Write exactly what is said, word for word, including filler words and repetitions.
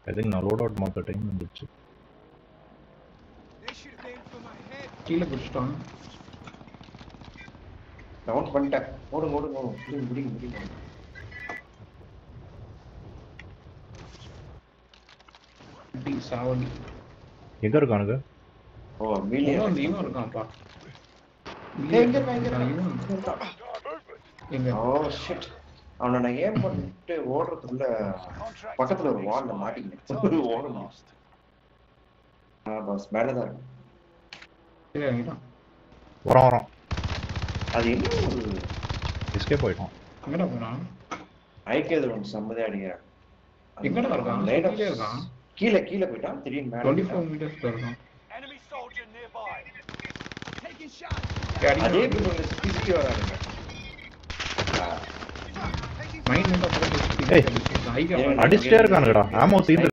I think நான் load out மாத்த time வந்துச்சு. கீழ புடிச்சிட்டான். டவுன் பண்ணிட்டேன். ஓடு ஓடு ஓடு. புடி புடி புடி. டி சாவடி. எங்க இருக்கானுங்க? ஓ மீலியா இவன் இருக்கான்ப்பா. எங்க எங்க எங்க? எங்க? Oh shit. அவனை நான் ஏம் பண்ணிட்டு ஓடுறதுக்குள்ள பக்கத்துல ஒரு வால்ல மாட்டிக்கிட்டேன். ஓடணும். ஆ பாஸ் மேலதான் இருக்கு. சரி அங்கதான். வரோம் வரோம். அது என்ன ஒரு எஸ்கேப் ஆயிட்டோம். எங்கடா போறான்? ஐகேது ஒன்று சம்மதே அடிக்கிறான். எங்கடா இருக்கான்? கீழே இருக்கான். கீழே கீழே போயிட்டான். திடீர்னு மேல இருபத்தி நான்கு மீட்டர்ஸ்ல இருக்கான். அதே பில்டிங்ல சுத்தி சுத்தி வரானுங்க. மைண்ட் மட்டும் அடிச்சிட்டே இருக்கானுங்கடா. ஆமோ தீந்து